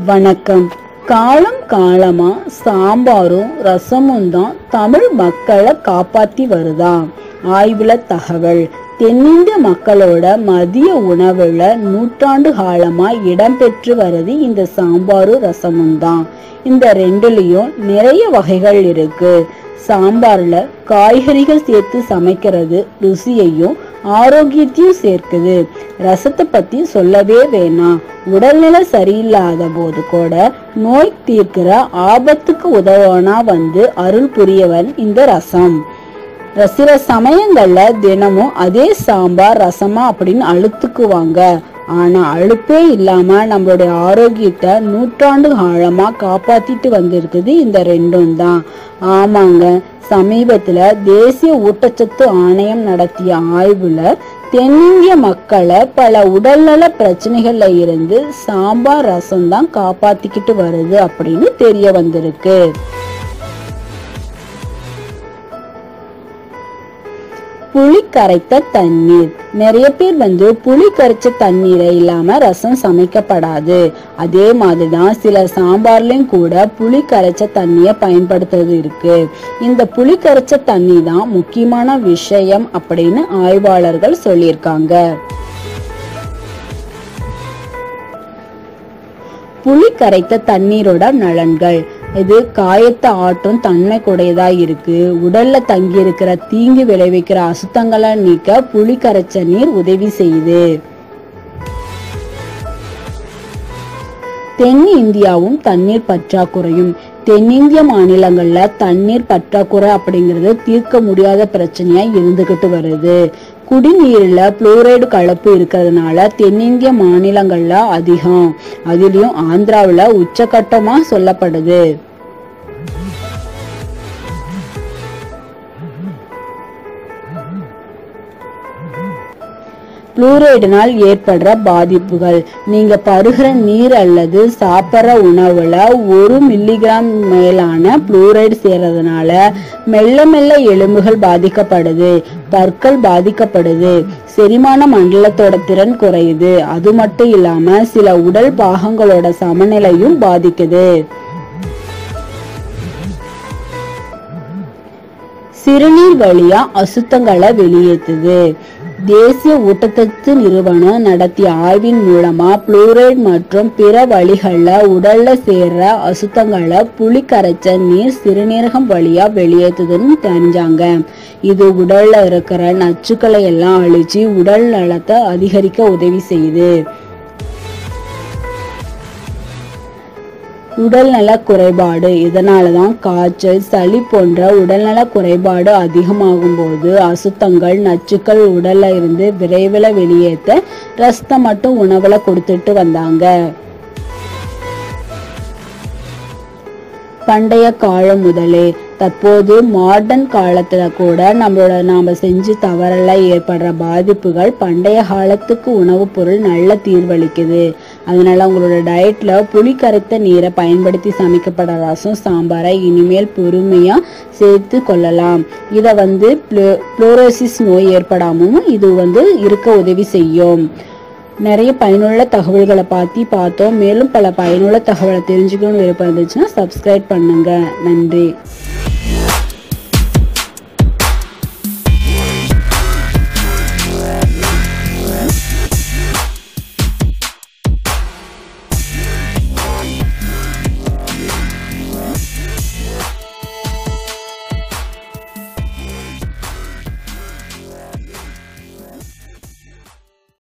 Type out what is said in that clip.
வணக்கம். காலம் காலமா சாம்பாரும் ரசமும் தான் தமிழ் மக்களை காப்பாத்தி வருதா? ஆய்வுல தகவல். தென்னிந்திய மக்களோட மதிய உணவுல நூற்றாண்டு காலமா இடம்பெற்று வருது இந்த சாம்பாரும் ரசமும் தான். இந்த ரெண்டுலயும் நிறைய வகைகள் இருக்கு. சாம்பார்ல காய்கறிகள் சேர்த்து சமைக்கிறது ருசியையும் ஆரோக்கியத்தையும் சேர்க்குது. ரசத்தை பத்தி சொல்லவே வேணாம். உடல்நிலை சரியில்லாத போது கூட நோய் தீர்க்கிற ஆபத்துக்கு உதவனா அருள் புரியவன் இந்த ரசம். சில சமயங்கள்ல தினமும் அதே சாம்பார் ரசமா அப்படின்னு அழுத்துக்குவாங்க. ஆனா அழுப்பே இல்லாம நம்மளுடைய ஆரோக்கியத்தை நூற்றாண்டு காலமா காப்பாத்திட்டு வந்திருக்குது இந்த ரெண்டும் தான். ஆமாங்க, சமீபத்துல தேசிய ஊட்டச்சத்து ஆணையம் நடத்திய ஆய்வுல தென்னிந்திய மக்களை பல உடல்நல பிரச்சனைகள்ல இருந்து சாம்பார் ரசம் தான் காப்பாத்திக்கிட்டு வருது அப்படின்னு தெரிய வந்திருக்கு. புளி கரைத்த தண்ணீர். நிறைய பேர் புளி கரைச்ச தண்ணீரை இல்லாம ரசம் சமைக்கப்படாது. அதே மாதிரிதான் சில சாம்பார்லயும் கூட புளி கரைச்ச தண்ணிய பயன்படுத்துறது இருக்கு. இந்த புளி கரைச்ச தண்ணி தான் முக்கியமான விஷயம் அப்படின்னு ஆய்வாளர்கள் சொல்லியிருக்காங்க. புளி கரைத்த தண்ணீரோட நலன்கள். இது காயத்தை ஆற்றும் தன்மை கூடையதா இருக்கு. உடல்ல தங்கி இருக்கிற தீங்கு விளைவிக்கிற அசுத்தங்களை நீக்க புளி கரைச்ச நீர் உதவி செய்யுது. தென் இந்தியாவும் தண்ணீர் பற்றாக்குறையும். தென்னிந்திய மாநிலங்கள்ல தண்ணீர் பற்றாக்குறை அப்படிங்கிறது தீர்க்க முடியாத பிரச்சனையா இருந்துகிட்டு வருது. குடிநீர்ல புளோரைடு கலப்பு இருக்கிறதுனால தென்னிந்திய மாநிலங்கள்ல அதிகம். அதுலயும் ஆந்திராவுல உச்சகட்டமா சொல்லப்படுது. புளோரைடினால் ஏற்படுற பாதிப்புகள். நீங்க பருகிற நீர் அல்லது சாப்பிட்ற உணவுல 1 மில்லிகிராம் மேலான புளோரைடு சேர்றதுனால மெல்ல மெல்ல எலும்புகள் பாதிக்கப்படுது, பற்கள் பாதிக்கப்படுது, செரிமான மண்டலத்தோட திறன் குறையுது. அது மட்டும் இல்லாம சில உடல் பாகங்களோட சமநிலையும் பாதிக்குது. சிறுநீர் வழியா அசுத்தங்களை வெளியேற்றுது. தேசிய ஊட்டச்சத்து நிறுவனம் நடத்திய ஆய்வின் மூலமா புளோரைடு மற்றும் பிற வழிகள்ல உடல்ல சேர்ற அசுத்தங்களை புளி கரைச்ச நீர் சிறுநீரகம் வழியா வெளியேற்றுதுன்னு தெரிஞ்சாங்க. இது உடல்ல இருக்கிற நச்சுக்களை எல்லாம் அழிச்சு உடல் நலத்தை அதிகரிக்க உதவி செய்யுது. உடல்நல குறைபாடு. இதனாலதான் காய்ச்சல், சளி போன்ற உடல்நல குறைபாடு அதிகமாகும் போது அசுத்தங்கள், நச்சுக்கள் உடல்ல இருந்து விரைவில் வெளியேற்ற ரசத்தை மட்டும் உணவுல கொடுத்துட்டு வந்தாங்க. பண்டைய காலம் முதலே தற்போது மாடர்ன் காலத்துல கூட நாம செஞ்சு தவறெல்லாம் ஏற்படுற பாதிப்புகள் பண்டைய காலத்துக்கு உணவுப் பொருள் நல்ல தீர்வளிக்குது. அதனால உங்களோட டயட்ல புளி கரைத்த நீரை பயன்படுத்தி சமைக்கப்படுற ரசம், சாம்பாரை இனிமேல் பொறுமையா சேர்த்து கொள்ளலாம். இத புளோரோசிஸ் நோய் ஏற்படாமலும் இது இருக்க உதவி செய்யும். நிறைய பயனுள்ள தகவல்களை பார்த்தோம். மேலும் பல பயனுள்ள தகவலை தெரிஞ்சுக்கணும்னு விருப்பம் இருந்துச்சுன்னா சப்ஸ்கிரைப் பண்ணுங்க. நன்றி.